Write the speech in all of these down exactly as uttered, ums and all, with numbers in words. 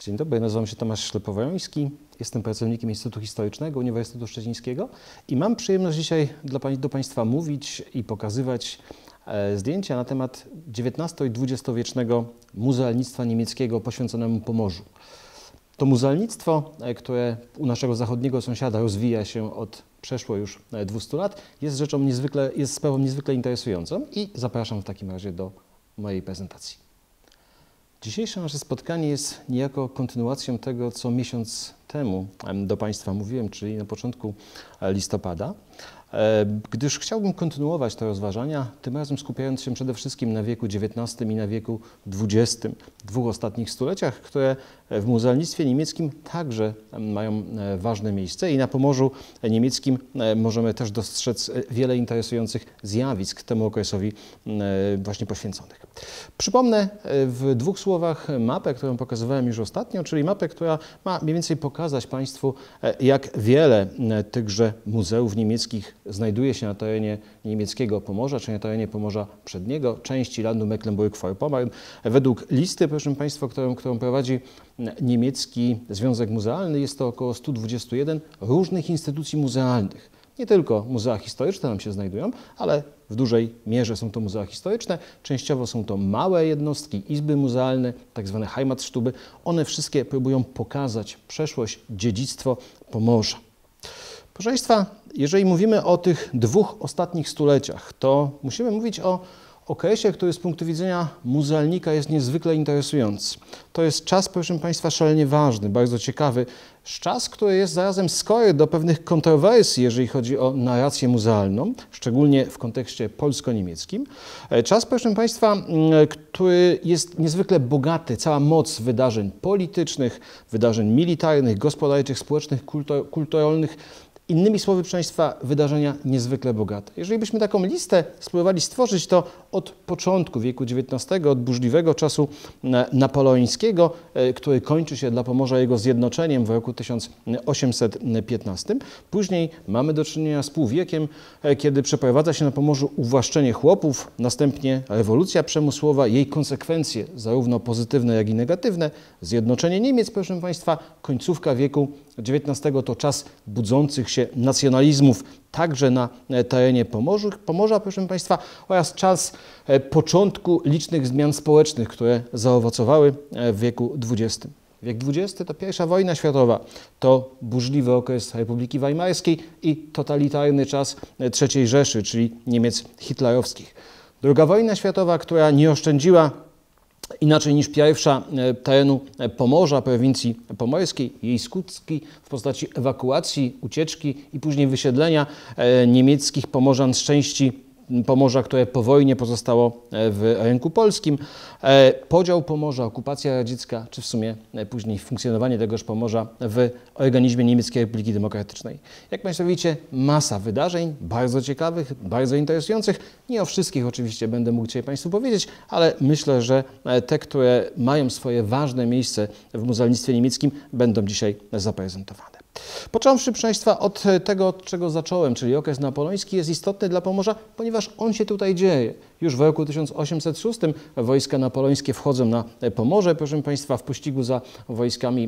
Dzień dobry, nazywam się Tomasz Ślepowajoński, jestem pracownikiem Instytutu Historycznego Uniwersytetu Szczecińskiego i mam przyjemność dzisiaj dla, do Państwa mówić i pokazywać e, zdjęcia na temat dziewiętnasto- i dwudziestowiecznego muzealnictwa niemieckiego poświęconemu Pomorzu. To muzealnictwo, e, które u naszego zachodniego sąsiada rozwija się od przeszło już dwustu lat, jest rzeczą niezwykle, jest sprawą niezwykle interesującą i zapraszam w takim razie do mojej prezentacji. Dzisiejsze nasze spotkanie jest niejako kontynuacją tego, co miesiąc temu do Państwa mówiłem, czyli na początku listopada, gdyż chciałbym kontynuować te rozważania, tym razem skupiając się przede wszystkim na wieku dziewiętnastym i na wieku dwudziestym, dwóch ostatnich stuleciach, które w muzealnictwie niemieckim także mają ważne miejsce i na Pomorzu niemieckim możemy też dostrzec wiele interesujących zjawisk temu okresowi właśnie poświęconych. Przypomnę w dwóch słowach mapę, którą pokazywałem już ostatnio, czyli mapę, która ma mniej więcej pokazać Państwu, jak wiele tychże muzeów niemieckich znajduje się na terenie niemieckiego Pomorza, czy na terenie Pomorza Przedniego, części landu Mecklenburg-Vorpommern. Według listy, proszę Państwa, którą, którą prowadzi niemiecki Związek Muzealny, jest to około stu dwudziestu jeden różnych instytucji muzealnych. Nie tylko muzea historyczne nam się znajdują, ale w dużej mierze są to muzea historyczne. Częściowo są to małe jednostki, izby muzealne, tak zwane Heimatstuby. One wszystkie próbują pokazać przeszłość, dziedzictwo Pomorza. Proszę Państwa, jeżeli mówimy o tych dwóch ostatnich stuleciach, to musimy mówić o okresie, który z punktu widzenia muzealnika jest niezwykle interesujący. To jest czas, proszę Państwa, szalenie ważny, bardzo ciekawy. Czas, który jest zarazem skory do pewnych kontrowersji, jeżeli chodzi o narrację muzealną, szczególnie w kontekście polsko-niemieckim. Czas, proszę Państwa, który jest niezwykle bogaty, cała moc wydarzeń politycznych, wydarzeń militarnych, gospodarczych, społecznych, kultur kulturalnych. Innymi słowy, proszę Państwa, wydarzenia niezwykle bogate. Jeżeli byśmy taką listę spróbowali stworzyć, to od początku wieku dziewiętnastego, od burzliwego czasu napoleońskiego, który kończy się dla Pomorza jego zjednoczeniem w roku tysiąc osiemset piętnastym. Później mamy do czynienia z półwiekiem, kiedy przeprowadza się na Pomorzu uwłaszczenie chłopów, następnie rewolucja przemysłowa, jej konsekwencje, zarówno pozytywne, jak i negatywne, zjednoczenie Niemiec, proszę Państwa, końcówka wieku dziewiętnastego to czas budzących się nacjonalizmów także na terenie Pomorza, Pomorza, proszę Państwa, oraz czas początku licznych zmian społecznych, które zaowocowały w wieku dwudziestym. Wiek dwudziesty to pierwsza wojna światowa, to burzliwy okres Republiki Weimarskiej i totalitarny czas trzeciej Rzeszy, czyli Niemiec hitlerowskich. Druga wojna światowa, która nie oszczędziła inaczej niż pierwsza terenu Pomorza, prowincji pomorskiej, jej skutki w postaci ewakuacji, ucieczki i później wysiedlenia niemieckich Pomorzan z części Pomorza, które po wojnie pozostało w ręku polskim, podział Pomorza, okupacja radziecka, czy w sumie później funkcjonowanie tegoż Pomorza w organizmie Niemieckiej Republiki Demokratycznej. Jak Państwo widzicie, masa wydarzeń, bardzo ciekawych, bardzo interesujących. Nie o wszystkich oczywiście będę mógł dzisiaj Państwu powiedzieć, ale myślę, że te, które mają swoje ważne miejsce w muzealnictwie niemieckim, będą dzisiaj zaprezentowane. Począwszy, proszę Państwa, od tego, od czego zacząłem, czyli okres napoleoński, jest istotny dla Pomorza, ponieważ on się tutaj dzieje. Już w roku tysiąc osiemset szóstym wojska napoleońskie wchodzą na Pomorze, proszę Państwa, w pościgu za wojskami.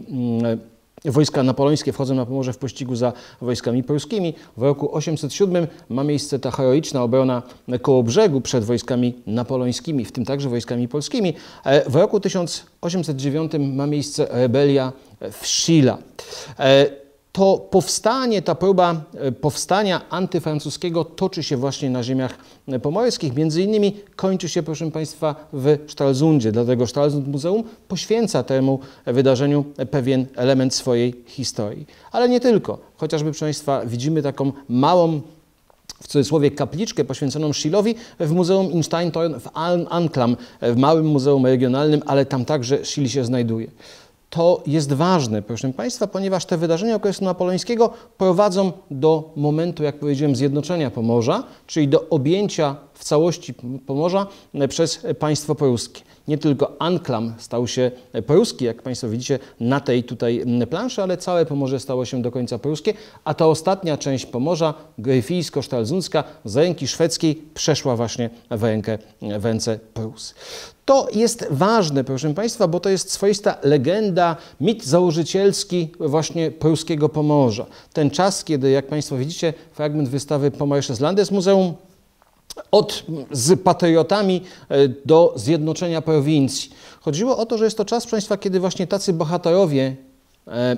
Wojska napoleońskie wchodzą na Pomorze w pościgu za wojskami polskimi. W roku osiemset siódmym ma miejsce ta heroiczna obrona Kołobrzegu przed wojskami napoleońskimi, w tym także wojskami polskimi. W roku tysiąc osiemset dziewiątym ma miejsce rebelia w Szyla. To powstanie, ta próba powstania antyfrancuskiego toczy się właśnie na ziemiach pomorskich. Między innymi kończy się, proszę Państwa, w Stralsundzie. Dlatego Stralsund Muzeum poświęca temu wydarzeniu pewien element swojej historii. Ale nie tylko. Chociażby, proszę Państwa, widzimy taką małą, w cudzysłowie, kapliczkę poświęconą Schilowi w Muzeum in Steintorn w Anklam, w małym muzeum regionalnym, ale tam także Schil się znajduje. To jest ważne, proszę Państwa, ponieważ te wydarzenia okresu napoleońskiego prowadzą do momentu, jak powiedziałem, zjednoczenia Pomorza, czyli do objęcia w całości Pomorza przez państwo pruskie. Nie tylko anklam stał się pruski, jak Państwo widzicie na tej tutaj planszy, ale całe Pomorze stało się do końca pruskie, a ta ostatnia część Pomorza, gryfijsko-sztralzuncka, z ręki szwedzkiej przeszła właśnie w, rękę, w ręce Prus. To jest ważne, proszę Państwa, bo to jest swoista legenda, mit założycielski właśnie pruskiego Pomorza. Ten czas, kiedy, jak Państwo widzicie, fragment wystawy Pomorisches Landesmuseum, od, z patriotami do zjednoczenia prowincji. Chodziło o to, że jest to czas, proszę Państwa, kiedy właśnie tacy bohaterowie e,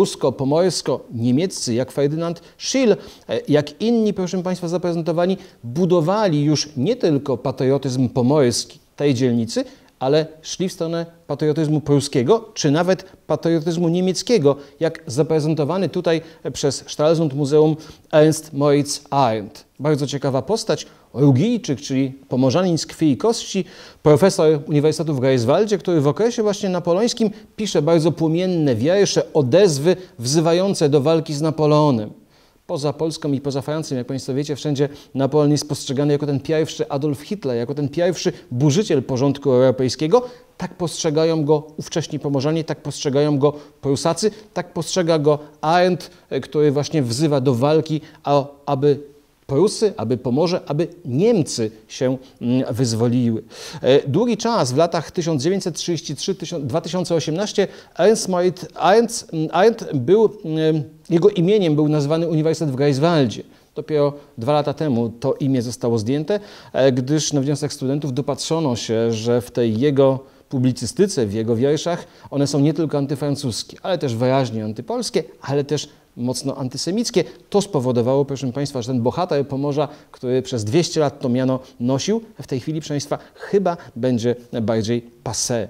prusko-pomorsko-niemieccy, jak Ferdynand Schill, e, jak inni, proszę Państwa, zaprezentowani, budowali już nie tylko patriotyzm pomorski tej dzielnicy, ale szli w stronę patriotyzmu pruskiego, czy nawet patriotyzmu niemieckiego, jak zaprezentowany tutaj przez Stralsund Muzeum Ernst Moritz Arndt. Bardzo ciekawa postać, Rugijczyk, czyli pomorzanin z krwi i kości, profesor Uniwersytetu w Greifswaldzie, który w okresie właśnie napoleońskim pisze bardzo płomienne wiersze, odezwy wzywające do walki z Napoleonem. Poza Polską i poza Francją, jak Państwo wiecie, wszędzie Napoleon jest postrzegany jako ten pierwszy Adolf Hitler, jako ten pierwszy burzyciel porządku europejskiego. Tak postrzegają go ówcześni Pomorzanie, tak postrzegają go Prusacy, tak postrzega go Arndt, który właśnie wzywa do walki, aby Prusy, aby Pomorze, aby Niemcy się wyzwoliły. Długi czas, w latach tysiąc dziewięćset trzydziesty trzeci do dwa tysiące osiemnastego, Ernst Moritz Arndt, Arndt był, jego imieniem był nazwany Uniwersytet w Greifswaldzie. Dopiero dwa lata temu to imię zostało zdjęte, gdyż na wniosek studentów dopatrzono się, że w tej jego publicystyce, w jego wierszach, one są nie tylko antyfrancuskie, ale też wyraźnie antypolskie, ale też mocno antysemickie. To spowodowało, proszę Państwa, że ten bohater Pomorza, który przez dwieście lat to miano nosił, w tej chwili, proszę Państwa, chyba będzie bardziej passé.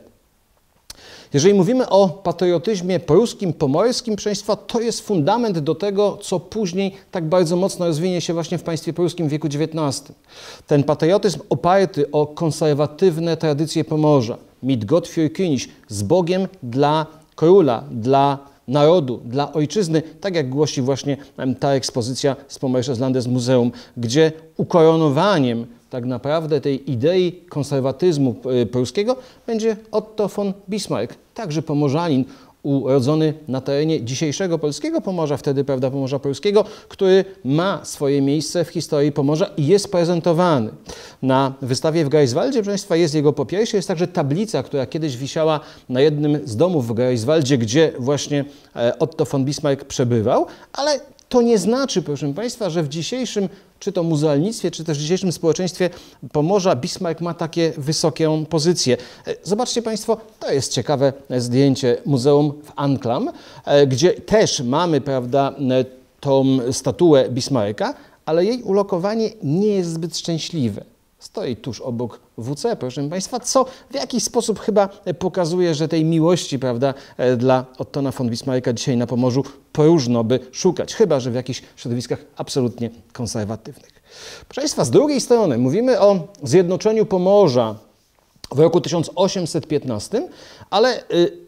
Jeżeli mówimy o patriotyzmie pruskim, pomorskim, proszę Państwa, to jest fundament do tego, co później tak bardzo mocno rozwinie się właśnie w państwie pruskim w wieku dziewiętnastym. Ten patriotyzm oparty o konserwatywne tradycje Pomorza, mit Gott für König, z Bogiem dla króla, dla narodu, dla ojczyzny, tak jak głosi właśnie ta ekspozycja z Pomorisches Landesmuseum, gdzie ukoronowaniem tak naprawdę tej idei konserwatyzmu pruskiego będzie Otto von Bismarck, także pomorzanin urodzony na terenie dzisiejszego polskiego Pomorza, wtedy, prawda, Pomorza Pruskiego, który ma swoje miejsce w historii Pomorza i jest prezentowany. Na wystawie w Greifswaldzie, proszę Państwa, jest jego popiersie, jest także tablica, która kiedyś wisiała na jednym z domów w Greifswaldzie, gdzie właśnie Otto von Bismarck przebywał, ale to nie znaczy, proszę Państwa, że w dzisiejszym, czy to muzealnictwie, czy też w dzisiejszym społeczeństwie Pomorza Bismarck ma takie wysoką pozycję. Zobaczcie Państwo, to jest ciekawe zdjęcie muzeum w Anklam, gdzie też mamy, prawda, tą statuę Bismarcka, ale jej ulokowanie nie jest zbyt szczęśliwe. Stoi tuż obok W C, proszę Państwa, co w jakiś sposób chyba pokazuje, że tej miłości, prawda, dla Ottona von Bismarcka dzisiaj na Pomorzu próżno by szukać, chyba że w jakichś środowiskach absolutnie konserwatywnych. Proszę Państwa, z drugiej strony mówimy o zjednoczeniu Pomorza w roku tysiąc osiemset piętnastym, ale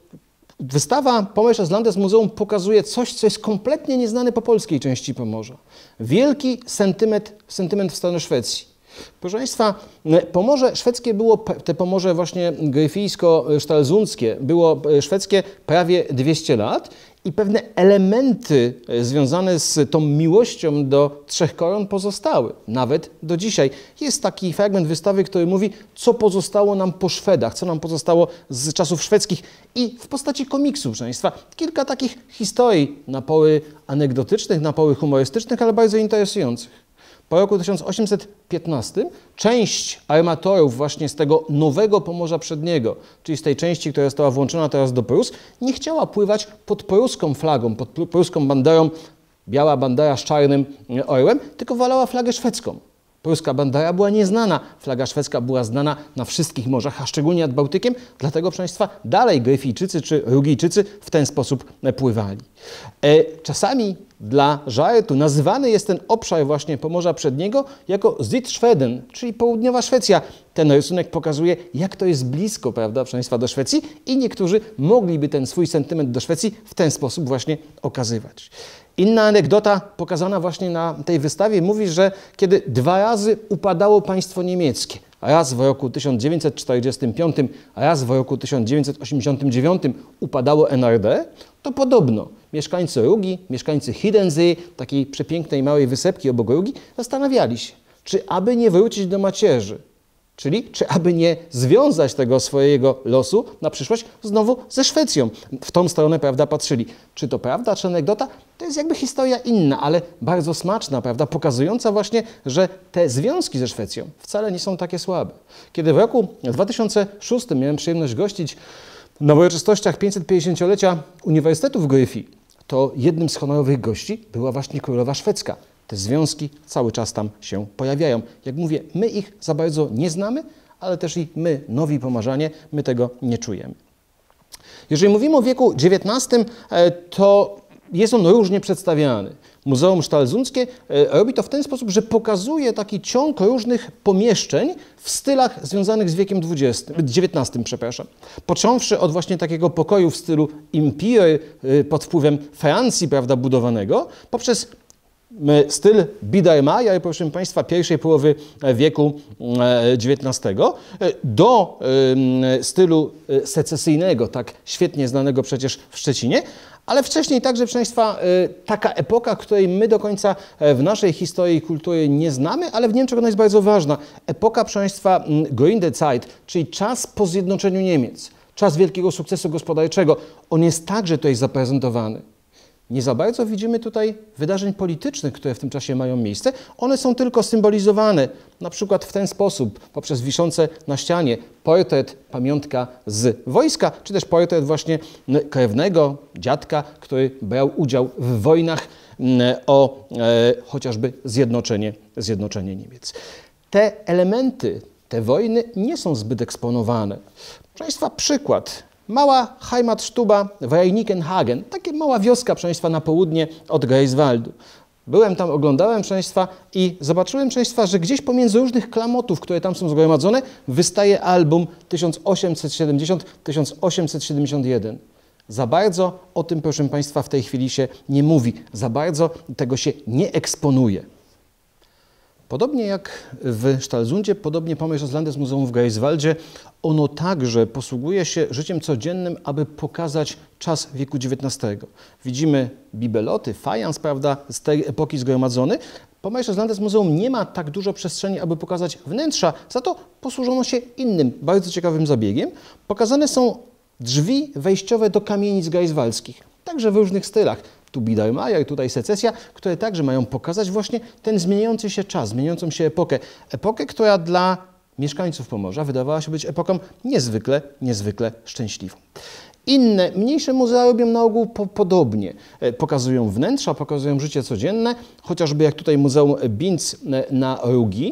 wystawa Pomorisches Landesmuseum pokazuje coś, co jest kompletnie nieznane po polskiej części Pomorza. Wielki sentyment, sentyment w stronę Szwecji. Proszę Państwa, Pomorze szwedzkie było, te Pomorze właśnie gryfijsko-sztralzundzkie było szwedzkie prawie dwieście lat i pewne elementy związane z tą miłością do Trzech Koron pozostały, nawet do dzisiaj. Jest taki fragment wystawy, który mówi, co pozostało nam po Szwedach, co nam pozostało z czasów szwedzkich i w postaci komiksu, proszę Państwa, kilka takich historii na poły anegdotycznych, na poły humorystycznych, ale bardzo interesujących. Po roku tysiąc osiemset piętnastym część armatorów właśnie z tego nowego Pomorza Przedniego, czyli z tej części, która została włączona teraz do Prus, nie chciała pływać pod pruską flagą, pod pruską banderą, biała bandera z czarnym orłem, tylko wolała flagę szwedzką. Pruska bandera była nieznana, flaga szwedzka była znana na wszystkich morzach, a szczególnie nad Bałtykiem, dlatego, proszę Państwa, dalej Gryfijczycy czy Rugijczycy w ten sposób pływali. Czasami dla żartu nazywany jest ten obszar właśnie Pomorza Przedniego jako Südschweden, czyli południowa Szwecja. Ten rysunek pokazuje, jak to jest blisko, prawda, proszę Państwa, do Szwecji i niektórzy mogliby ten swój sentyment do Szwecji w ten sposób właśnie okazywać. Inna anegdota pokazana właśnie na tej wystawie mówi, że kiedy dwa razy upadało państwo niemieckie, raz w roku tysiąc dziewięćset czterdziestym piątym, raz w roku tysiąc dziewięćset osiemdziesiątym dziewiątym upadało N R D, to podobno mieszkańcy Rugi, mieszkańcy Hiddensee, takiej przepięknej małej wysepki obok Rugi, zastanawiali się, czy aby nie wrócić do macierzy, czyli czy aby nie związać tego swojego losu na przyszłość znowu ze Szwecją. W tą stronę, prawda, patrzyli. Czy to prawda, czy anegdota? To jest jakby historia inna, ale bardzo smaczna, prawda, pokazująca właśnie, że te związki ze Szwecją wcale nie są takie słabe. Kiedy w roku dwa tysiące szóstym miałem przyjemność gościć na uroczystościach pięćsetpięćdziesięciolecia Uniwersytetu w Gryfii, to jednym z honorowych gości była właśnie królowa szwedzka. Te związki cały czas tam się pojawiają. Jak mówię, my ich za bardzo nie znamy, ale też i my, nowi pomarzanie, my tego nie czujemy. Jeżeli mówimy o wieku dziewiętnastym, to jest on różnie przedstawiany. Muzeum Stralsundskie robi to w ten sposób, że pokazuje taki ciąg różnych pomieszczeń w stylach związanych z wiekiem dziewiętnastym, przepraszam. Począwszy od właśnie takiego pokoju w stylu Empire pod wpływem Francji, prawda, budowanego, poprzez styl Biedermeier, proszę Państwa, pierwszej połowy wieku dziewiętnastego, do stylu secesyjnego, tak świetnie znanego przecież w Szczecinie, ale wcześniej także, proszę Państwa, taka epoka, której my do końca w naszej historii i kultury nie znamy, ale w Niemczech ona jest bardzo ważna. Epoka, proszę Państwa, Gründerzeit, czyli czas po zjednoczeniu Niemiec, czas wielkiego sukcesu gospodarczego. On jest także tutaj zaprezentowany. Nie za bardzo widzimy tutaj wydarzeń politycznych, które w tym czasie mają miejsce. One są tylko symbolizowane, na przykład w ten sposób, poprzez wiszące na ścianie portret, pamiątka z wojska, czy też portret właśnie krewnego, dziadka, który brał udział w wojnach o e, chociażby zjednoczenie, zjednoczenie Niemiec. Te elementy, te wojny nie są zbyt eksponowane. Proszę Państwa, przykład. Mała Heimatstuba w Reinikenhagen, taka mała wioska, proszę Państwa, na południe od Greifswaldu. Byłem tam, oglądałem, proszę Państwa, i zobaczyłem, proszę Państwa, że gdzieś pomiędzy różnych klamotów, które tam są zgromadzone, wystaje album tysiąc osiemset siedemdziesiąt do tysiąc osiemset siedemdziesiąt jeden. Za bardzo o tym, proszę Państwa, w tej chwili się nie mówi, za bardzo tego się nie eksponuje. Podobnie jak w Stralsundzie, podobnie Pommersch's Landesmuseum w Greifswaldzie, ono także posługuje się życiem codziennym, aby pokazać czas wieku dziewiętnastego. Widzimy bibeloty, fajans, prawda, z tej epoki zgromadzony. Pommersch's Landesmuseum nie ma tak dużo przestrzeni, aby pokazać wnętrza, za to posłużono się innym, bardzo ciekawym zabiegiem. Pokazane są drzwi wejściowe do kamienic greifswaldzkich, także w różnych stylach. Tu Biedermeier, tutaj secesja, które także mają pokazać właśnie ten zmieniający się czas, zmieniającą się epokę. Epokę, która dla mieszkańców Pomorza wydawała się być epoką niezwykle, niezwykle szczęśliwą. Inne, mniejsze muzea robią na ogół po, podobnie. Pokazują wnętrza, pokazują życie codzienne, chociażby jak tutaj Muzeum Binz na Rugi.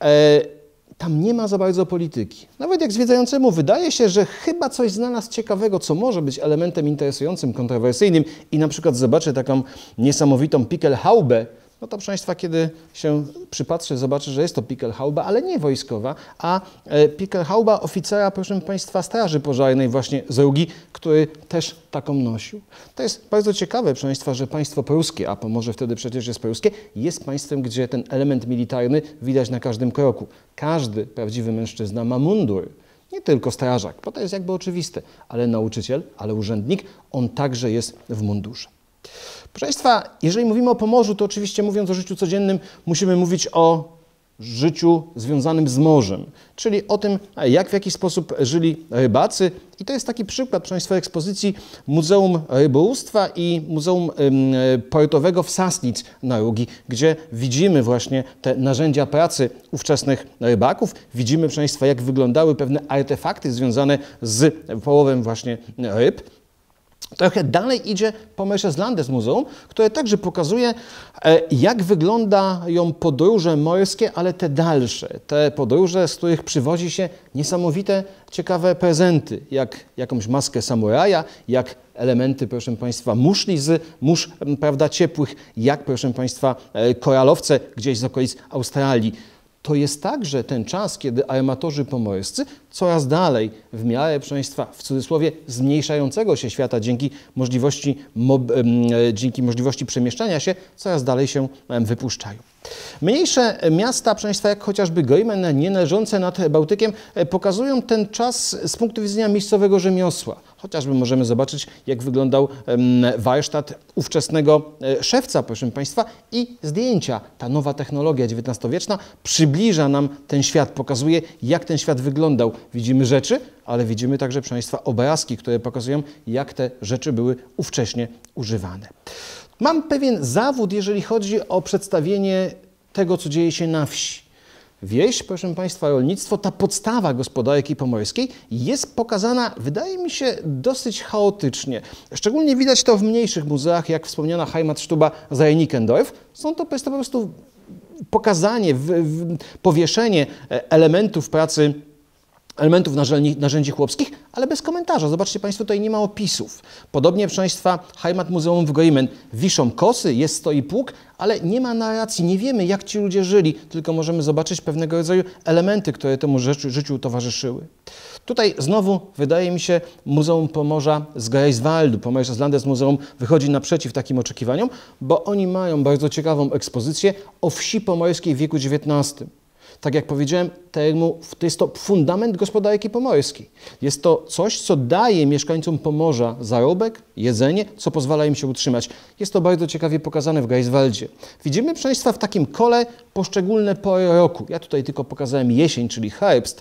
Tam nie ma za bardzo polityki. Nawet jak zwiedzającemu wydaje się, że chyba coś znalazł ciekawego, co może być elementem interesującym, kontrowersyjnym i na przykład zobaczy taką niesamowitą Pickelhaube, no to proszę Państwa, kiedy się przypatrzy, zobaczy, że jest to Pickelhaube, ale nie wojskowa, a Pickelhaube oficera, proszę Państwa, Straży Pożarnej właśnie z Rugi, który też taką nosił. To jest bardzo ciekawe, proszę Państwa, że państwo pruskie, a Pomorze wtedy przecież jest pruskie, jest państwem, gdzie ten element militarny widać na każdym kroku. Każdy prawdziwy mężczyzna ma mundur. Nie tylko strażak, bo to jest jakby oczywiste, ale nauczyciel, ale urzędnik, on także jest w mundurze. Proszę Państwa, jeżeli mówimy o Pomorzu, to oczywiście mówiąc o życiu codziennym, musimy mówić o życiu związanym z morzem, czyli o tym, jak w jaki sposób żyli rybacy. I to jest taki przykład, proszę Państwa, ekspozycji Muzeum Rybołówstwa i Muzeum Portowego w Sassnitz na Rugi, gdzie widzimy właśnie te narzędzia pracy ówczesnych rybaków. Widzimy, proszę Państwa, jak wyglądały pewne artefakty związane z połowem właśnie ryb. Trochę dalej idzie Pommersch's Landesmuseum, które także pokazuje, jak wyglądają podróże morskie, ale te dalsze, te podróże, z których przywozi się niesamowite, ciekawe prezenty, jak jakąś maskę samuraja, jak elementy, proszę Państwa, muszli z mórz, prawda, ciepłych, jak, proszę Państwa, koralowce gdzieś z okolic Australii. to jest także ten czas, kiedy armatorzy pomorscy coraz dalej, w miarę, proszę Państwa, w cudzysłowie, zmniejszającego się świata dzięki możliwości, mob, dzięki możliwości przemieszczania się, coraz dalej się wypuszczają. Mniejsze miasta, proszę Państwa, jak chociażby Gojmen, nie leżące nad Bałtykiem, pokazują ten czas z punktu widzenia miejscowego rzemiosła. Chociażby możemy zobaczyć, jak wyglądał warsztat ówczesnego szewca, proszę Państwa, i zdjęcia. Ta nowa technologia dziewiętnastowieczna przybliża nam ten świat, pokazuje, jak ten świat wyglądał. Widzimy rzeczy, ale widzimy także, proszę Państwa, obrazki, które pokazują, jak te rzeczy były ówcześnie używane. Mam pewien zawód, jeżeli chodzi o przedstawienie tego, co dzieje się na wsi. Wieś, proszę Państwa, rolnictwo, ta podstawa gospodarki pomorskiej jest pokazana, wydaje mi się, dosyć chaotycznie. Szczególnie widać to w mniejszych muzeach, jak wspomniana Heimatstube Zajnikendorf. Są to po prostu pokazanie, w, w, powieszenie elementów pracy, elementów narzędzi, narzędzi chłopskich, ale bez komentarza. Zobaczcie Państwo, tutaj nie ma opisów. Podobnie, proszę Państwa, Heimatmuseum w Gojmen. Wiszą kosy, jest stoi pług, ale nie ma narracji, nie wiemy, jak ci ludzie żyli, tylko możemy zobaczyć pewnego rodzaju elementy, które temu życiu, życiu towarzyszyły. Tutaj znowu, wydaje mi się, Muzeum Pomorza z Greifswaldu, Pomorze Landesmuseum, wychodzi naprzeciw takim oczekiwaniom, bo oni mają bardzo ciekawą ekspozycję o wsi pomorskiej w wieku dziewiętnastym. Tak jak powiedziałem, to jest to fundament gospodarki pomorskiej. Jest to coś, co daje mieszkańcom Pomorza zarobek, jedzenie, co pozwala im się utrzymać. Jest to bardzo ciekawie pokazane w Greifswaldzie. Widzimy, proszę Państwa, w takim kole poszczególne pory roku. Ja tutaj tylko pokazałem jesień, czyli Herbst.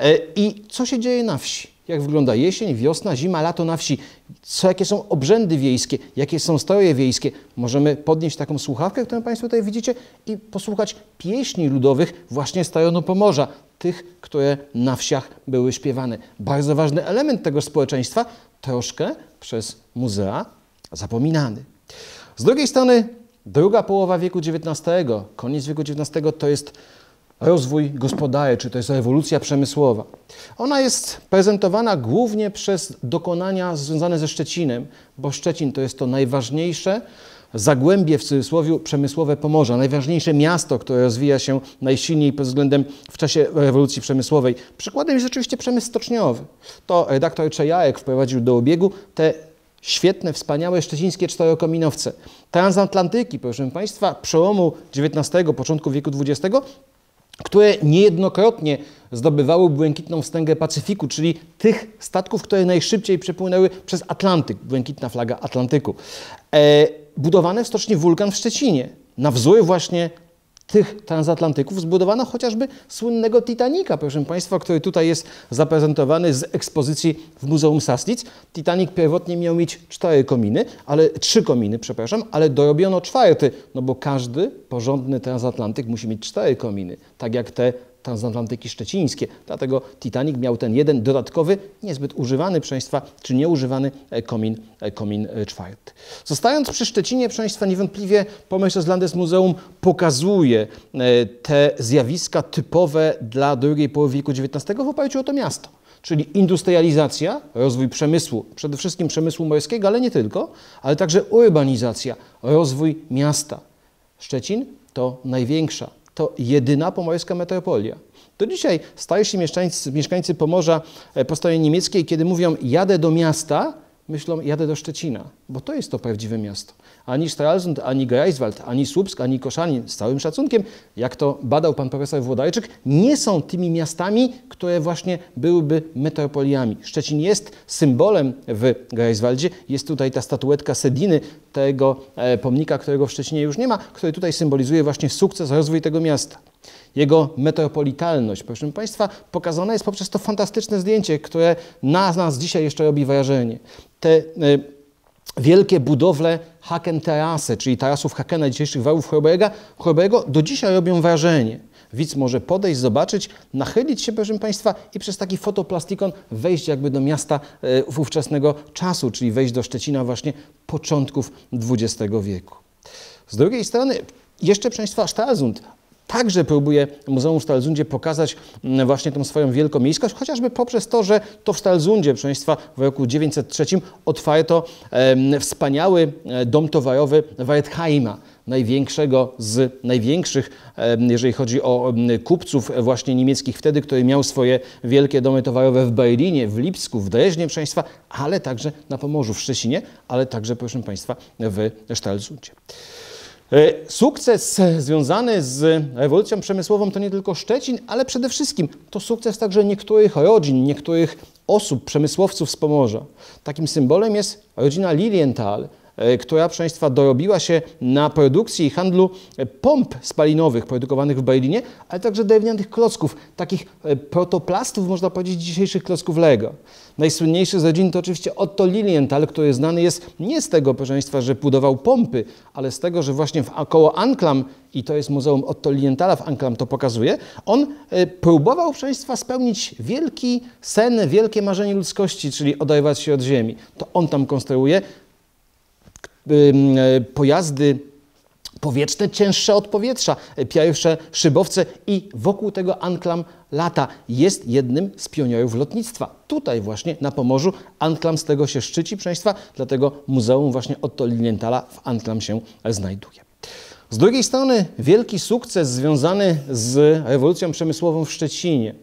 I co się dzieje na wsi? Jak wygląda jesień, wiosna, zima, lato na wsi? Co, jakie są obrzędy wiejskie? Jakie są stroje wiejskie? Możemy podnieść taką słuchawkę, którą Państwo tutaj widzicie, i posłuchać pieśni ludowych właśnie z rejonu Pomorza. Tych, które na wsiach były śpiewane. Bardzo ważny element tego społeczeństwa, troszkę przez muzea zapominany. Z drugiej strony druga połowa wieku dziewiętnastego, koniec wieku dziewiętnastego to jest rozwój gospodarczy, to jest rewolucja przemysłowa. Ona jest prezentowana głównie przez dokonania związane ze Szczecinem, bo Szczecin to jest to najważniejsze zagłębie, w cudzysłowie, przemysłowe Pomorza, najważniejsze miasto, które rozwija się najsilniej pod względem w czasie rewolucji przemysłowej. Przykładem jest oczywiście przemysł stoczniowy. To redaktor Czajałek wprowadził do obiegu te świetne, wspaniałe szczecińskie czterokominowce. Transatlantyki, proszę Państwa, przełomu dziewiętnastego, początku wieku dwudziestego, które niejednokrotnie zdobywały błękitną wstęgę Pacyfiku, czyli tych statków, które najszybciej przepłynęły przez Atlantyk, błękitna flaga Atlantyku. E, budowane w stoczni Wulkan w Szczecinie, na wzór właśnie tych transatlantyków zbudowano chociażby słynnego Titanica, proszę Państwa, który tutaj jest zaprezentowany z ekspozycji w Muzeum Sassnitz. Titanic pierwotnie miał mieć cztery kominy, ale trzy kominy, przepraszam, ale dorobiono czwarty, no bo każdy porządny transatlantyk musi mieć cztery kominy, tak jak te transatlantyki szczecińskie. Dlatego Titanic miał ten jeden dodatkowy, niezbyt używany, proszę Państwa, czy nieużywany komin, komin czwarty. Zostając przy Szczecinie, proszę Państwa, niewątpliwie Pomorze Landesmuseum pokazuje te zjawiska typowe dla drugiej połowy wieku dziewiętnastego w oparciu o to miasto. Czyli industrializacja, rozwój przemysłu, przede wszystkim przemysłu morskiego, ale nie tylko, ale także urbanizacja, rozwój miasta. Szczecin to największa, to jedyna pomorska metropolia. Do dzisiaj starsi mieszkańcy, mieszkańcy Pomorza po stronie niemieckiej, kiedy mówią jadę do miasta, myślą jadę do Szczecina, bo to jest to prawdziwe miasto. Ani Stralsund, ani Greifswald, ani Słupsk, ani Koszalin, z całym szacunkiem, jak to badał pan profesor Włodarczyk, nie są tymi miastami, które właśnie byłyby metropoliami. Szczecin jest symbolem w Greifswaldzie. Jest tutaj ta statuetka Sediny, tego pomnika, którego w Szczecinie już nie ma, który tutaj symbolizuje właśnie sukces, rozwój tego miasta. Jego metropolitalność, proszę Państwa, pokazana jest poprzez to fantastyczne zdjęcie, które na nas dzisiaj jeszcze robi wrażenie. Te y, wielkie budowle Haken-Terrasse, czyli tarasów Hakena, dzisiejszych wałów Chorberego, do dzisiaj robią wrażenie. Widz może podejść, zobaczyć, nachylić się, proszę Państwa, i przez taki fotoplastikon wejść jakby do miasta y, ówczesnego czasu, czyli wejść do Szczecina właśnie początków dwudziestego wieku. Z drugiej strony jeszcze, proszę Państwa, Stralsund. także próbuje Muzeum w Stralsundzie pokazać właśnie tą swoją wielkomiejskość, chociażby poprzez to, że to w Stralsundzie, proszę Państwa, w roku dziewięćset trzecim otwarto e, wspaniały dom towarowy Wertheima, największego z największych, e, jeżeli chodzi o e, kupców właśnie niemieckich wtedy, który miał swoje wielkie domy towarowe w Berlinie, w Lipsku, w Dreźnie, proszę Państwa, ale także na Pomorzu, w Szczecinie, ale także, proszę Państwa, w Stralsundzie. Sukces związany z rewolucją przemysłową to nie tylko Szczecin, ale przede wszystkim to sukces także niektórych rodzin, niektórych osób, przemysłowców z Pomorza. Takim symbolem jest rodzina Lilienthal, która, proszę Państwa, dorobiła się na produkcji i handlu pomp spalinowych produkowanych w Berlinie, ale także drewnianych klocków, takich protoplastów, można powiedzieć, dzisiejszych klocków Lego. Najsłynniejszy z rodzin to oczywiście Otto Lilienthal, który znany jest nie z tego, proszę Państwa, że budował pompy, ale z tego, że właśnie w, koło Anklam, i to jest Muzeum Otto Lilienthala w Anklam to pokazuje, on y, próbował, proszę Państwa, spełnić wielki sen, wielkie marzenie ludzkości, czyli oderwać się od ziemi. To on tam konstruuje pojazdy powietrzne cięższe od powietrza, pierwsze szybowce i wokół tego Anklam lata. Jest jednym z pionierów lotnictwa. Tutaj właśnie na Pomorzu Anklam z tego się szczyci, proszę Państwa, dlatego Muzeum właśnie Otto Lilienthala w Anklam się znajduje. Z drugiej strony wielki sukces związany z rewolucją przemysłową w Szczecinie.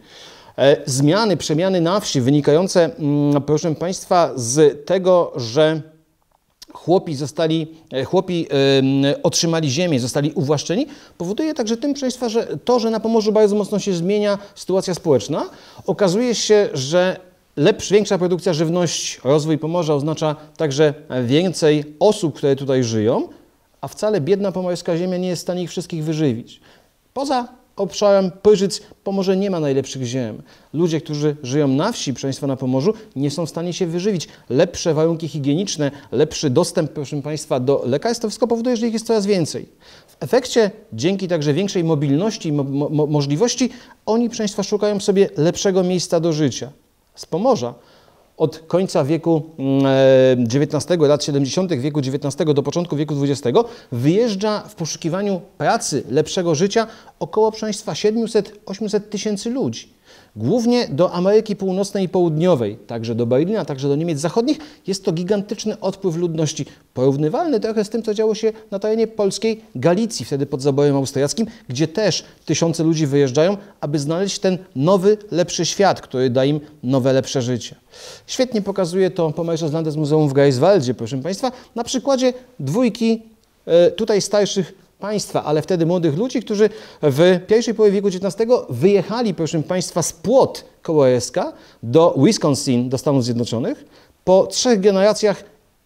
Zmiany, przemiany na wsi wynikające, proszę Państwa, z tego, że Chłopi, zostali, chłopi y, otrzymali ziemię, zostali uwłaszczeni, powoduje także tym, proszę Państwa, że to, że na Pomorzu bardzo mocno się zmienia sytuacja społeczna, okazuje się, że lepsza, większa produkcja żywności, rozwój Pomorza oznacza także więcej osób, które tutaj żyją, a wcale biedna pomorska ziemia nie jest w stanie ich wszystkich wyżywić. Poza obszarem Pyrzyc Pomorze nie ma najlepszych ziem. Ludzie, którzy żyją na wsi, proszę Państwa, na Pomorzu, nie są w stanie się wyżywić. Lepsze warunki higieniczne, lepszy dostęp, proszę Państwa, do lekarstw, to wszystko powoduje, że ich jest coraz więcej. W efekcie, dzięki także większej mobilności i mo mo możliwości, oni, proszę Państwa, szukają sobie lepszego miejsca do życia. Z Pomorza od końca wieku dziewiętnastego, lat siedemdziesiątych wieku dziewiętnastego do początku wieku dwudziestego wyjeżdża w poszukiwaniu pracy, lepszego życia około, proszę Państwa, siedemset do ośmiuset tysięcy ludzi. Głównie do Ameryki Północnej i Południowej, także do Berlina, także do Niemiec Zachodnich. Jest to gigantyczny odpływ ludności, porównywalny trochę z tym, co działo się na terenie polskiej Galicji, wtedy pod zaborem austriackim, gdzie też tysiące ludzi wyjeżdżają, aby znaleźć ten nowy, lepszy świat, który da im nowe, lepsze życie. Świetnie pokazuje to Pomerisches Landesmuseum w Greifswaldzie, proszę Państwa, na przykładzie dwójki e, tutaj starszych państwa, ale wtedy młodych ludzi, którzy w pierwszej połowie wieku dziewiętnastego wyjechali, proszę Państwa, z Płot koło Eska do Wisconsin, do Stanów Zjednoczonych. Po trzech generacjach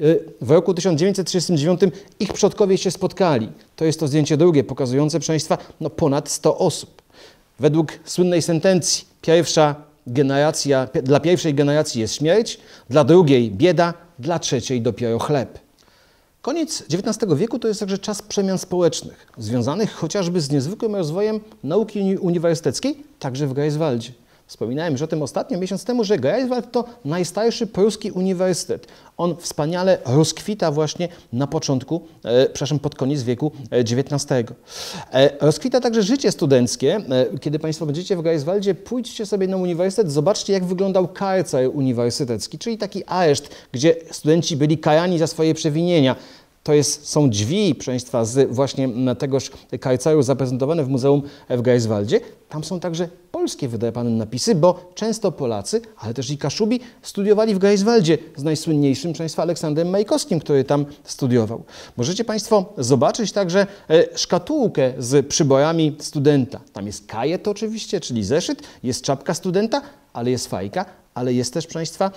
w roku tysiąc dziewięćset trzydziestym dziewiątym ich przodkowie się spotkali. To jest to zdjęcie drugie, pokazujące, proszę Państwa, no ponad sto osób. Według słynnej sentencji pierwsza generacja, dla pierwszej generacji jest śmierć, dla drugiej bieda, dla trzeciej dopiero chleb. Koniec dziewiętnastego wieku to jest także czas przemian społecznych, związanych chociażby z niezwykłym rozwojem nauki uniwersyteckiej, także w Greifswaldzie. Wspominałem już o tym ostatnio, miesiąc temu, że Greifswald to najstarszy pruski uniwersytet. On wspaniale rozkwita właśnie na początku, e, przepraszam, pod koniec wieku dziewiętnastego. E, rozkwita także życie studenckie. E, kiedy Państwo będziecie w Greifswaldzie, pójdźcie sobie na uniwersytet, zobaczcie, jak wyglądał karcer uniwersytecki, czyli taki areszt, gdzie studenci byli karani za swoje przewinienia. To jest, są drzwi, proszę Państwa, z właśnie tegoż karceru zaprezentowane w muzeum w Greifswaldzie. Tam są także polskie wydrapane napisy, bo często Polacy, ale też i Kaszubi studiowali w Greifswaldzie z najsłynniejszym, proszę Państwa, Aleksandrem Majkowskim, który tam studiował. Możecie Państwo zobaczyć także szkatułkę z przyborami studenta. Tam jest kajet oczywiście, czyli zeszyt, jest czapka studenta, ale jest fajka, ale jest też, proszę Państwa,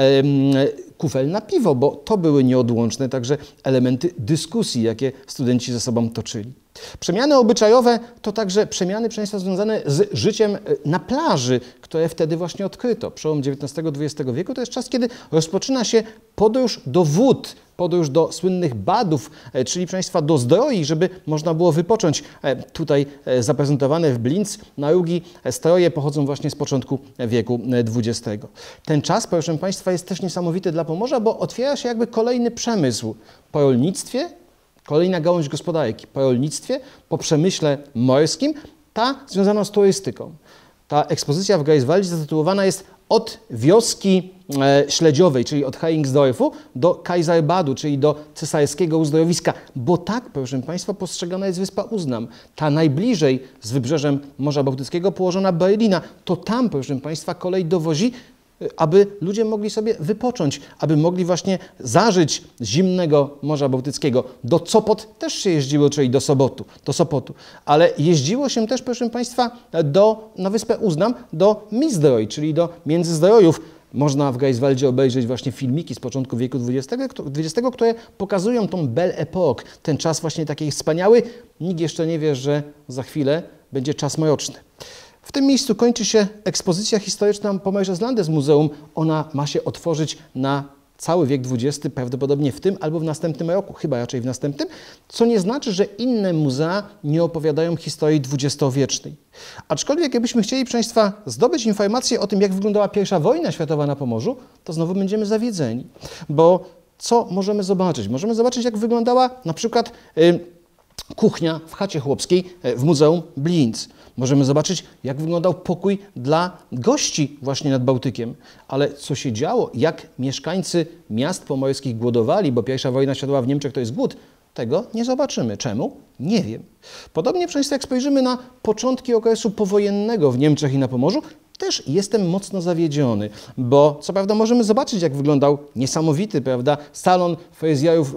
kufel na piwo, bo to były nieodłączne także elementy dyskusji, jakie studenci ze sobą toczyli. Przemiany obyczajowe to także przemiany, proszę Państwa, związane z życiem na plaży, które wtedy właśnie odkryto. Przełom dziewiętnastego do dwudziestego wieku to jest czas, kiedy rozpoczyna się podróż do wód, podróż do słynnych badów, czyli, proszę Państwa, do zdroi, żeby można było wypocząć. Tutaj zaprezentowane w Blinz na Rugi stroje pochodzą właśnie z początku wieku dwudziestego. Ten czas, proszę Państwa, jest też niesamowity dla Pomorza, bo otwiera się jakby kolejny przemysł po rolnictwie, kolejna gałąź gospodarki. Po rolnictwie, po przemyśle morskim ta związana z turystyką. Ta ekspozycja w Greifswaldzie zatytułowana jest Od wioski e, śledziowej, czyli od Heringsdorfu, do Kaiserbadu, czyli do cesarskiego uzdrowiska, bo tak, proszę Państwa, postrzegana jest wyspa Uznam. Ta najbliżej z wybrzeżem Morza Bałtyckiego położona Berlina, to tam, proszę Państwa, kolej dowozi, aby ludzie mogli sobie wypocząć, aby mogli właśnie zażyć zimnego Morza Bałtyckiego. Do Sopot też się jeździło, czyli do Sobotu, do Sopotu. Ale jeździło się też, proszę Państwa, do, na wyspę Uznam, do Mizdroj, czyli do Międzyzdrojów. Można w Greifswaldzie obejrzeć właśnie filmiki z początku wieku dwudziestego, które pokazują tą Belle Époque, ten czas właśnie taki wspaniały. Nikt jeszcze nie wie, że za chwilę będzie czas mroczny. W tym miejscu kończy się ekspozycja historyczna Pomorze Landesmuseum. Ona ma się otworzyć na cały wiek dwudziesty, prawdopodobnie w tym albo w następnym roku, chyba raczej w następnym, co nie znaczy, że inne muzea nie opowiadają historii dwudziestowiecznej. Aczkolwiek jakbyśmy chcieli, proszę Państwa, zdobyć informacje o tym, jak wyglądała pierwsza wojna światowa na Pomorzu, to znowu będziemy zawiedzeni, bo co możemy zobaczyć? Możemy zobaczyć, jak wyglądała na przykład y, kuchnia w chacie chłopskiej w Muzeum Blinz. Możemy zobaczyć, jak wyglądał pokój dla gości właśnie nad Bałtykiem. Ale co się działo, jak mieszkańcy miast pomorskich głodowali, bo pierwsza wojna światowa w Niemczech to jest głód, tego nie zobaczymy. Czemu? Nie wiem. Podobnie, proszę Państwa, jak spojrzymy na początki okresu powojennego w Niemczech i na Pomorzu, też jestem mocno zawiedziony, bo co prawda możemy zobaczyć, jak wyglądał niesamowity, prawda, salon fryzjerów,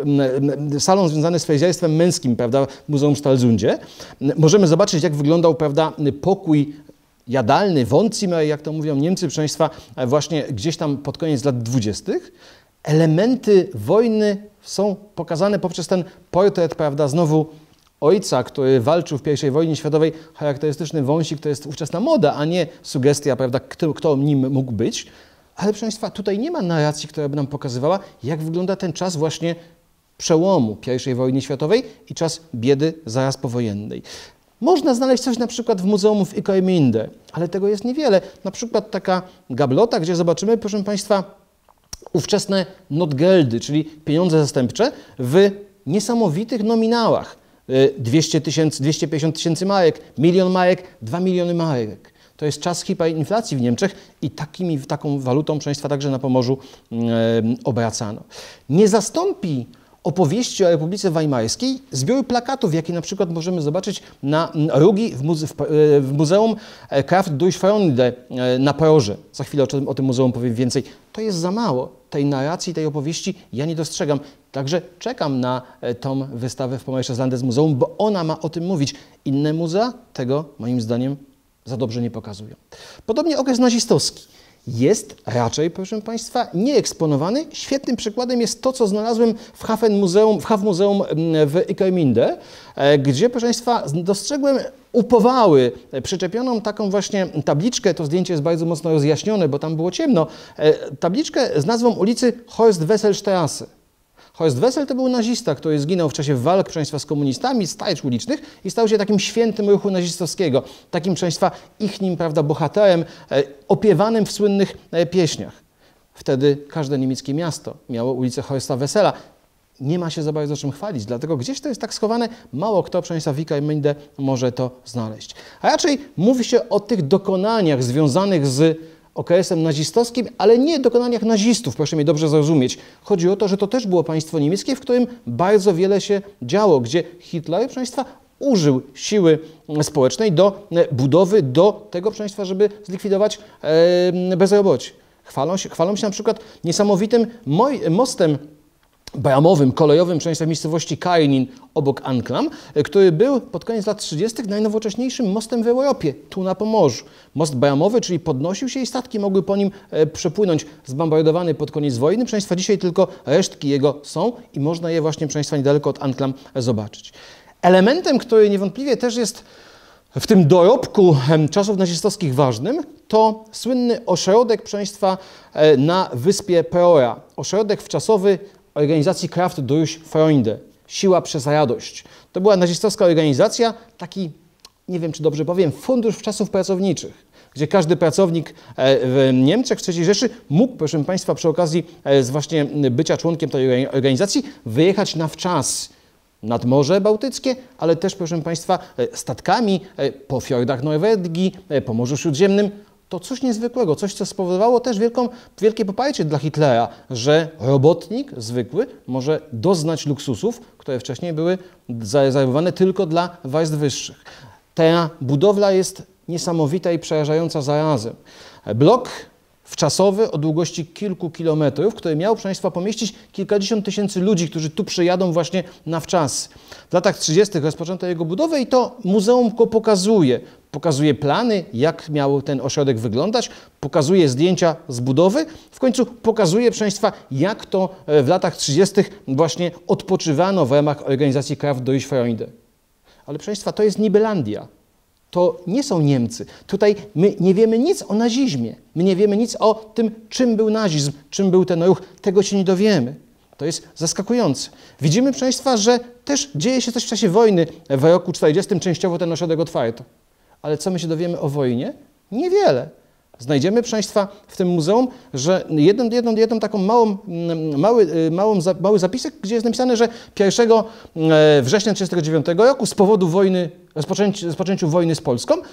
salon związany z fryzjerstwem męskim, prawda, w Muzeum w Stralsundzie. Możemy zobaczyć, jak wyglądał, prawda, pokój jadalny, Wohnzimmer, jak to mówią Niemcy, proszę Państwa, właśnie gdzieś tam pod koniec lat dwudziestych. Elementy wojny są pokazane poprzez ten portret, prawda, znowu ojca, który walczył w pierwszej wojnie światowej, charakterystyczny wąsik, to jest ówczesna moda, a nie sugestia, prawda, kto, kto nim mógł być. Ale proszę Państwa, tutaj nie ma narracji, która by nam pokazywała, jak wygląda ten czas właśnie przełomu pierwszej wojny światowej i czas biedy zaraz powojennej. Można znaleźć coś na przykład w muzeum w Ickerminde, ale tego jest niewiele. Na przykład taka gablota, gdzie zobaczymy, proszę Państwa, ówczesne notgeldy, czyli pieniądze zastępcze w niesamowitych nominałach. dwieście tysięcy, dwieście pięćdziesiąt tysięcy marek, milion marek, dwa miliony marek. To jest czas hiperinflacji w Niemczech i takimi, taką walutą, proszę Państwa, także na Pomorzu e, obracano. Nie zastąpi opowieści o Republice Weimarskiej zbioru plakatów, jakie na przykład możemy zobaczyć na Rugi w, muze w, w Muzeum Kraft durch Freunde na Porze. Za chwilę o tym, o tym muzeum powiem więcej. To jest za mało. Tej narracji, tej opowieści ja nie dostrzegam. Także czekam na tą wystawę w Pomorze Landesmuseum, bo ona ma o tym mówić. Inne muzea tego, moim zdaniem, za dobrze nie pokazują. Podobnie okres nazistowski jest raczej, proszę Państwa, nieeksponowany. Świetnym przykładem jest to, co znalazłem w Hafenmuseum, w Hafmuseum w Ickerminde, gdzie, proszę Państwa, dostrzegłem upowały, przyczepioną taką właśnie tabliczkę, to zdjęcie jest bardzo mocno rozjaśnione, bo tam było ciemno, tabliczkę z nazwą ulicy Horst Wessel Straße. Horst Wessel to był nazista, który zginął w czasie walk, proszę Państwa, z komunistami, z starć ulicznych i stał się takim świętym ruchu nazistowskiego, takim, proszę Państwa, ichnim, prawda, bohaterem, e, opiewanym w słynnych e, pieśniach. Wtedy każde niemieckie miasto miało ulicę Horsta Wessela. Nie ma się za bardzo czym chwalić, dlatego gdzieś to jest tak schowane, mało kto, proszę Państwa, w Ickerminde może to znaleźć. A raczej mówi się o tych dokonaniach związanych z okresem nazistowskim, ale nie dokonaniach nazistów, proszę mnie dobrze zrozumieć. Chodzi o to, że to też było państwo niemieckie, w którym bardzo wiele się działo, gdzie Hitler, proszę Państwa, użył siły społecznej do budowy, do tego, proszę Państwa, żeby zlikwidować e, bezrobocie. Chwalą się, chwalą się na przykład niesamowitym mostem bramowym, kolejowym, proszę Państwa, w miejscowości Kainin obok Anklam, który był pod koniec lat trzydziestych najnowocześniejszym mostem w Europie, tu na Pomorzu. Most bramowy, czyli podnosił się i statki mogły po nim e, przepłynąć, zbombardowany pod koniec wojny. Proszę Państwa, dzisiaj tylko resztki jego są i można je właśnie, proszę Państwa, niedaleko od Anklam zobaczyć. Elementem, który niewątpliwie też jest w tym dorobku czasów nazistowskich ważnym, to słynny ośrodek, proszę Państwa, na wyspie Prora. Ośrodek wczasowy organizacji Kraft durch Freunde. Siła przez radość. To była nazistowska organizacja, taki, nie wiem czy dobrze powiem, fundusz czasów pracowniczych, gdzie każdy pracownik w Niemczech, w trzeciej Rzeszy mógł, proszę Państwa, przy okazji z właśnie bycia członkiem tej organizacji wyjechać na wczas nad Morze Bałtyckie, ale też, proszę Państwa, statkami po fiordach Norwegii, po Morzu Śródziemnym. To coś niezwykłego, coś, co spowodowało też wielką, wielkie poparcie dla Hitlera, że robotnik zwykły może doznać luksusów, które wcześniej były zarezerwowane tylko dla warstw wyższych. Ta budowla jest niesamowita i przerażająca zarazem. Blok wczasowy o długości kilku kilometrów, który miał, proszę Państwa, pomieścić kilkadziesiąt tysięcy ludzi, którzy tu przyjadą właśnie na wczas. W latach trzydziestych rozpoczęto jego budowę i to muzeum go pokazuje. Pokazuje plany, jak miał ten ośrodek wyglądać, pokazuje zdjęcia z budowy, w końcu pokazuje, proszę Państwa, jak to w latach trzydziestych właśnie odpoczywano w ramach organizacji Kraft Deutsche Freunde. Ale, proszę Państwa, to jest Nibelandia. To nie są Niemcy. Tutaj my nie wiemy nic o nazizmie. My nie wiemy nic o tym, czym był nazizm, czym był ten ruch. Tego się nie dowiemy. To jest zaskakujące. Widzimy, proszę Państwa, że też dzieje się coś w czasie wojny. W roku czterdziestym częściowo ten ośrodek otwarto. Ale co my się dowiemy o wojnie? Niewiele. Znajdziemy, proszę Państwa, w tym muzeum, że jedną, jedną, jedną taką małą, mały, małą, mały zapisek, gdzie jest napisane, że pierwszego września tysiąc dziewięćset trzydziestego dziewiątego roku z powodu wojny, rozpoczęciu, rozpoczęciu wojny z Polską, e,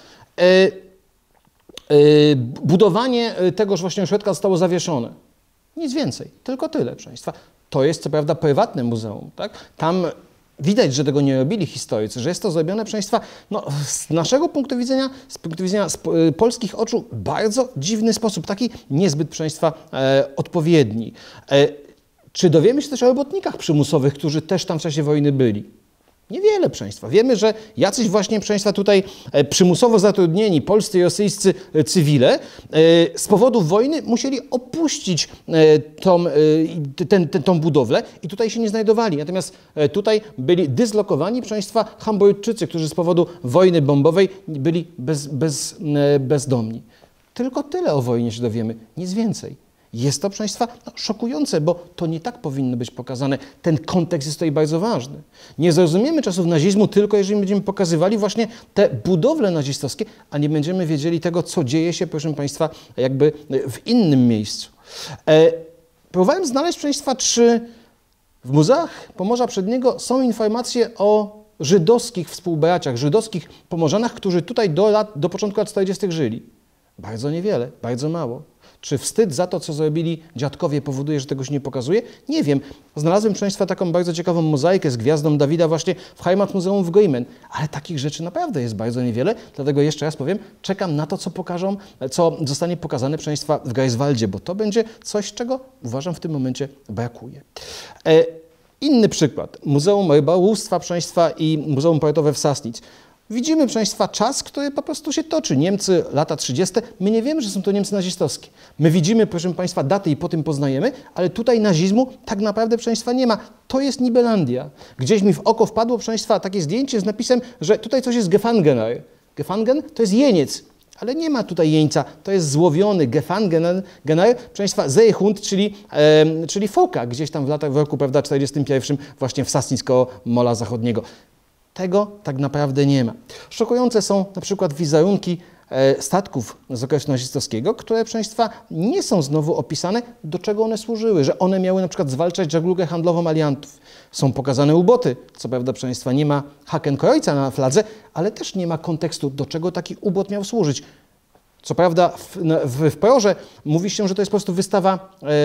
e, budowanie tegoż właśnie ośrodka zostało zawieszone. Nic więcej, tylko tyle, proszę Państwa. To jest co prawda prywatne muzeum, tak? Tam widać, że tego nie robili historycy, że jest to zrobione, proszę Państwa, no, z naszego punktu widzenia, z punktu widzenia z, y, polskich oczu, bardzo dziwny sposób, taki niezbyt, proszę Państwa, e, odpowiedni. E, czy dowiemy się też o robotnikach przymusowych, którzy też tam w czasie wojny byli? Niewiele, proszę Państwa. Wiemy, że jacyś właśnie, proszę Państwa, tutaj przymusowo zatrudnieni polscy i rosyjscy cywile z powodu wojny musieli opuścić tą, ten, ten, tą budowlę i tutaj się nie znajdowali. Natomiast tutaj byli dyslokowani, proszę Państwa, Hamburgczycy, którzy z powodu wojny bombowej byli bez, bez, bezdomni. Tylko tyle o wojnie się dowiemy, nic więcej. Jest to, proszę Państwa, no, szokujące, bo to nie tak powinno być pokazane. Ten kontekst jest tutaj bardzo ważny. Nie zrozumiemy czasów nazizmu tylko, jeżeli będziemy pokazywali właśnie te budowle nazistowskie, a nie będziemy wiedzieli tego, co dzieje się, proszę Państwa, jakby w innym miejscu. E, próbowałem znaleźć, proszę Państwa, czy w muzeach Pomorza Przedniego są informacje o żydowskich współbraciach, żydowskich Pomorzanach, którzy tutaj do, lat, do początku lat czterdziestych żyli. Bardzo niewiele, bardzo mało. Czy wstyd za to, co zrobili dziadkowie, powoduje, że tego się nie pokazuje? Nie wiem. Znalazłem, proszę Państwa, taką bardzo ciekawą mozaikę z gwiazdą Dawida właśnie w Heimatmuseum w Goimen. Ale takich rzeczy naprawdę jest bardzo niewiele, dlatego jeszcze raz powiem, czekam na to, co pokażą, co zostanie pokazane, proszę Państwa, w Greifswaldzie, bo to będzie coś, czego uważam w tym momencie brakuje. E, inny przykład. Muzeum Rybołówstwa, proszę Państwa, i Muzeum Portowe w Sassnitz. Widzimy, proszę Państwa, czas, który po prostu się toczy. Niemcy, lata trzydzieste. My nie wiemy, że są to Niemcy nazistowskie. My widzimy, proszę Państwa, daty i po tym poznajemy, ale tutaj nazizmu tak naprawdę, proszę Państwa, nie ma. To jest Nibelandia. Gdzieś mi w oko wpadło, proszę Państwa, takie zdjęcie z napisem, że tutaj coś jest Gefangener. Gefangen to jest jeniec, ale nie ma tutaj jeńca. To jest złowiony Gefangener, proszę Państwa, Seehund, czyli, e, czyli foka, gdzieś tam w latach, w roku, prawda, czterdziestym pierwszym właśnie w Sassnitz koło Mola Zachodniego. Tego tak naprawdę nie ma. Szokujące są na przykład wizerunki e, statków z okresu nazistowskiego, które, proszę Państwa, nie są znowu opisane, do czego one służyły, że one miały na przykład zwalczać żeglugę handlową aliantów. Są pokazane uboty, co prawda, proszę Państwa, nie ma Hakenkreuza na fladze, ale też nie ma kontekstu, do czego taki ubot miał służyć. Co prawda w, w, w Porze mówi się, że to jest po prostu wystawa e,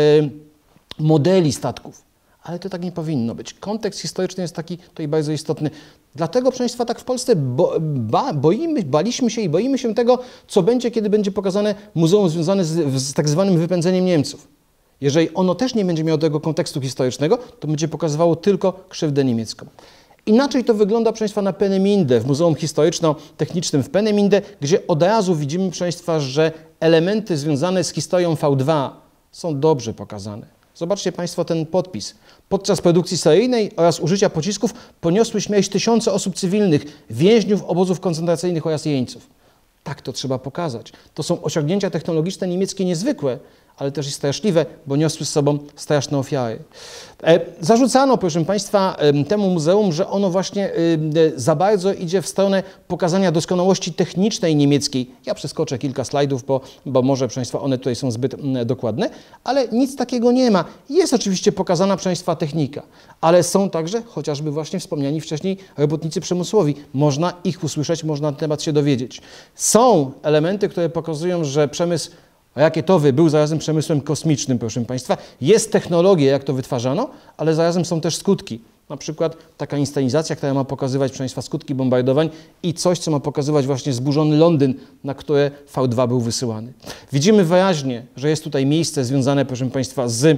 modeli statków. Ale to tak nie powinno być. Kontekst historyczny jest taki tutaj bardzo istotny. Dlatego, proszę Państwa, tak w Polsce bo, ba, boimy, baliśmy się i boimy się tego, co będzie, kiedy będzie pokazane muzeum związane z, z tak zwanym wypędzeniem Niemców. Jeżeli ono też nie będzie miało tego kontekstu historycznego, to będzie pokazywało tylko krzywdę niemiecką. Inaczej to wygląda, proszę Państwa, na Peenemünde, w Muzeum Historyczno-Technicznym w Peenemünde, gdzie od razu widzimy, proszę Państwa, że elementy związane z historią V dwa są dobrze pokazane. Zobaczcie Państwo ten podpis. Podczas produkcji seryjnej oraz użycia pocisków poniosły śmierć tysiące osób cywilnych, więźniów obozów koncentracyjnych oraz jeńców. Tak to trzeba pokazać. To są osiągnięcia technologiczne niemieckie niezwykłe, ale też i straszliwe, bo niosły z sobą straszne ofiary. E, zarzucano, proszę Państwa, e, temu muzeum, że ono właśnie e, za bardzo idzie w stronę pokazania doskonałości technicznej niemieckiej. Ja przeskoczę kilka slajdów, bo, bo może, proszę Państwa, one tutaj są zbyt m, dokładne, ale nic takiego nie ma. Jest oczywiście pokazana, proszę Państwa, technika, ale są także chociażby właśnie wspomniani wcześniej robotnicy przemysłowi. Można ich usłyszeć, można na ten temat się dowiedzieć. Są elementy, które pokazują, że przemysł rakietowy był zarazem przemysłem kosmicznym, proszę Państwa. Jest technologia, jak to wytwarzano, ale zarazem są też skutki. Na przykład taka inscenizacja, która ma pokazywać, proszę Państwa, skutki bombardowań i coś, co ma pokazywać właśnie zburzony Londyn, na które V dwa był wysyłany. Widzimy wyraźnie, że jest tutaj miejsce związane, proszę Państwa, z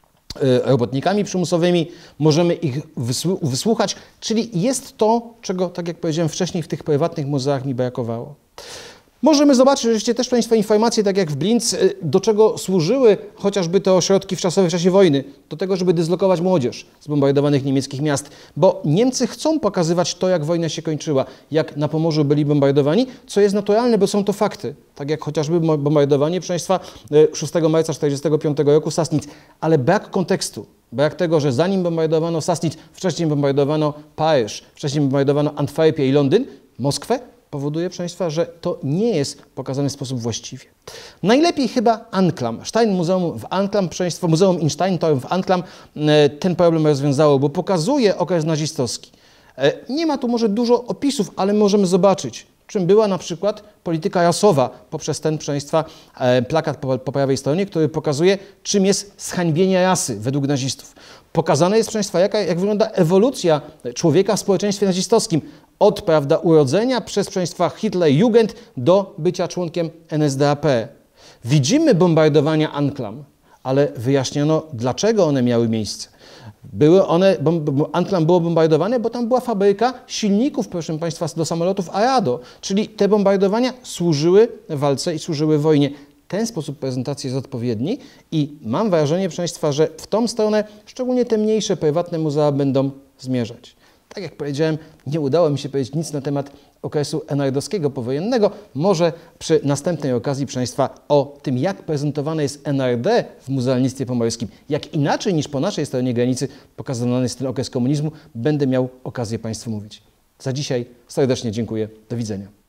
robotnikami przymusowymi, możemy ich wysłuchać, czyli jest to, czego, tak jak powiedziałem wcześniej, w tych prywatnych muzeach mi brakowało. Możemy zobaczyć oczywiście też Państwa informacje, tak jak w Blinz, do czego służyły chociażby te ośrodki wczasowe w czasie wojny. Do tego, żeby dyslokować młodzież z bombardowanych niemieckich miast, bo Niemcy chcą pokazywać to, jak wojna się kończyła, jak na Pomorzu byli bombardowani, co jest naturalne, bo są to fakty. Tak jak chociażby bombardowanie, proszę Państwa, szóstego marca tysiąc dziewięćset czterdziestego piątego roku Sassnitz, ale brak kontekstu. Brak tego, że zanim bombardowano Sassnitz, wcześniej bombardowano Paryż, wcześniej bombardowano Antwerpię i Londyn, Moskwę, powoduje, proszę Państwa, że to nie jest pokazane w sposób właściwie. Najlepiej chyba Anklam. Stein Muzeum w Anklam, proszę Państwa, Muzeum in Steintown w Anklam ten problem rozwiązało, bo pokazuje okres nazistowski. Nie ma tu może dużo opisów, ale możemy zobaczyć, czym była na przykład polityka rasowa poprzez ten, proszę Państwa, plakat po, po prawej stronie, który pokazuje, czym jest zhańbienie rasy według nazistów. Pokazane jest, proszę Państwa, jaka, jak wygląda ewolucja człowieka w społeczeństwie nazistowskim. Od, prawda, urodzenia przez, proszę Państwa, Hitlerjugend do bycia członkiem N S D A P. Widzimy bombardowania Anklam, ale wyjaśniono, dlaczego one miały miejsce. Były one, Anklam było bombardowane, bo tam była fabryka silników, proszę Państwa, do samolotów Arado. Czyli te bombardowania służyły walce i służyły wojnie. Ten sposób prezentacji jest odpowiedni i mam wrażenie, proszę Państwa, że w tą stronę szczególnie te mniejsze, prywatne muzea będą zmierzać. Tak jak powiedziałem, nie udało mi się powiedzieć nic na temat okresu en er dowskiego powojennego. Może przy następnej okazji, proszę Państwa, o tym, jak prezentowane jest en er de w muzealnictwie pomorskim, jak inaczej niż po naszej stronie granicy pokazany jest ten okres komunizmu, będę miał okazję Państwu mówić. Za dzisiaj serdecznie dziękuję. Do widzenia.